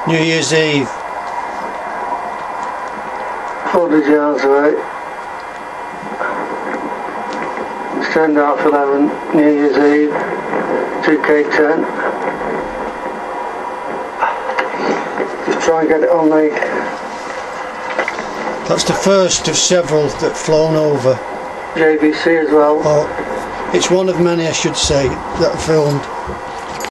New Year's Eve. 400 yards away. It's turned out for 11, New Year's Eve, 2k10. Just try and get it on the... That's the first of several that flown over. JVC as well. Oh, it's one of many, I should say, that I filmed.